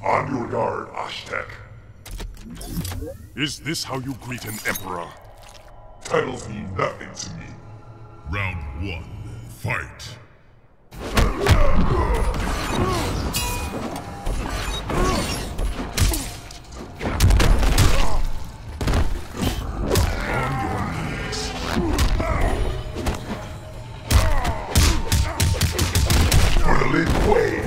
On your guard, Ashtek. Is this how you greet an emperor? Titles mean nothing to me. Round 1, fight. For the Lin Kuei.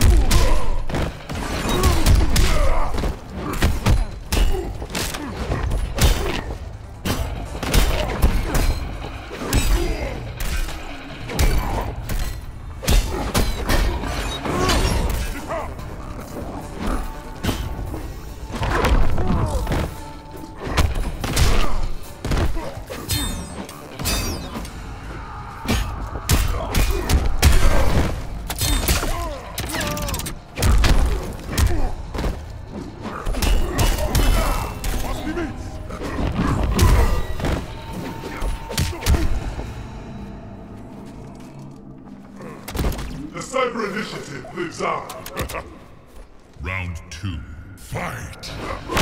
The Cyber Initiative lives on. Round 2, fight.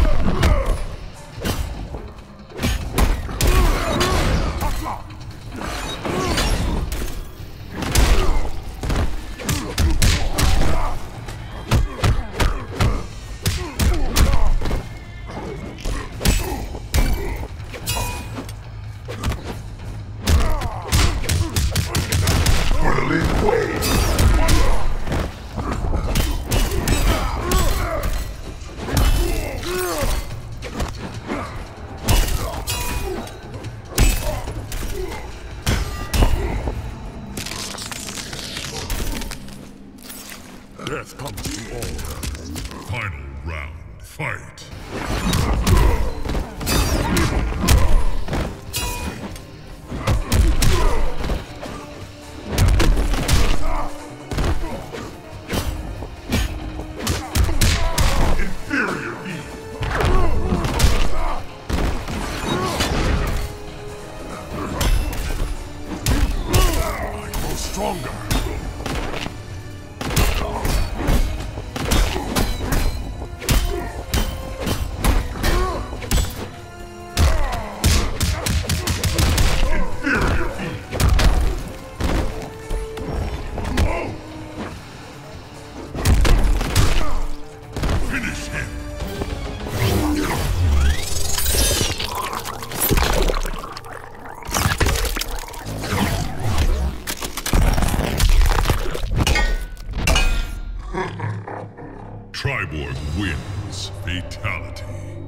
For the Lin Kuei. Death comes to all. Final round, fight. Inferior being. I grow stronger. Inferior being. Finish him. Triborg wins. Fatality.